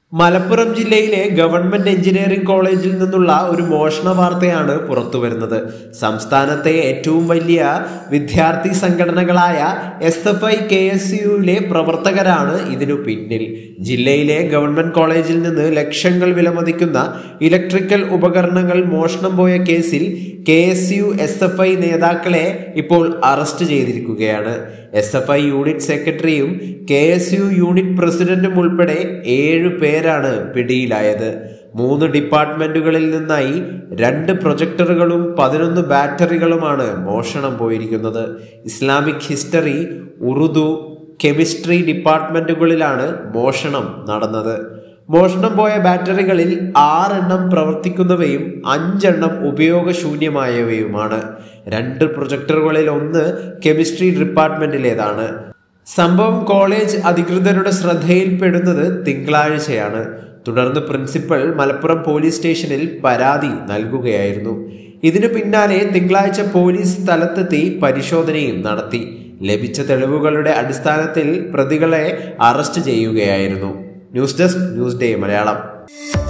മലപ്പുറം ജില്ലയിലെ government engineering കോളേജിൽ നിന്നുള്ള ഒരു മോഷണ വാർത്തയാണ് പുറത്തുവരുന്നത്. സംസ്ഥാനത്തെ ഏറ്റവും വലിയ വിദ്യാർത്ഥി സംഘടനകളായ SFI KSUവിലെ പ്രവർത്തകരാണ് ഇതിനു പിന്നിൽ. ജില്ലയിലെ ഗവൺമെന്റ് കോളേജിൽ നിന്ന് ലക്ഷങ്ങൾ വിലമതിക്കുന്ന ഇലക്ട്രിക്കൽ ഉപകരണങ്ങൾ മോഷണം പോയ കേസിൽ KSU SFI നേതാക്കളെ ഇപ്പോൾ അറസ്റ്റ് ചെയ്തിരിക്കുകയാണ്. SFI യൂണിറ്റ് സെക്രട്ടറിയും KSU യൂണിറ്റ് പ്രസിഡന്റും ഉൾപ്പെടെ 7 പേരാണ് പിടിയിലായത്. 3 ഡിപ്പാർട്ട്മെന്റുകളിൽ നിന്നായി 2 പ്രൊജക്ടറുകളും 11 ബാറ്ററികളുമാണ് മോഷണം പോയിരിക്കുന്നത്. ഇസ്ലാമിക് ഹിസ്റ്ററി, ഉറുദു, കെമിസ്ട്രി ഡിപ്പാർട്ട്മെന്റുകളിലാണ് മോഷണം നടന്നത്. മോഷണം പോയ ബാറ്ററികളിൽ 6 എണ്ണം പ്രവർത്തിക്കുന്നവയും 5 എണ്ണം ഉപയോഗശൂന്യമായവയുമാണ്. 2 പ്രൊജക്ടറുകളിൽ 1 കെമിസ്ട്രി ഡിപ്പാർട്ട്മെന്റിലേതാണ്. സംഭവം കോളേജ് അധികൃതരുടെ ശ്രദ്ധയിൽപ്പെടുന്നത് തിങ്കളാഴ്ചയാണ്. തുടർന്ന് പ്രിൻസിപ്പൽ മലപ്പുറം പോലീസ് സ്റ്റേഷനിൽ പരാതി നൽകുകയായിരുന്നു. ഇതിനു പിന്നാലെ തിങ്കളാഴ്ച പോലീസ് സ്ഥലത്തെത്തി പരിശോധനയും നടത്തി. ലഭിച്ച തെളിവുകളുടെ അടിസ്ഥാനത്തിൽ പ്രതികളെ അറസ്റ്റ് ചെയ്യുകയായിരുന്നു. News desk, news day Malayalam.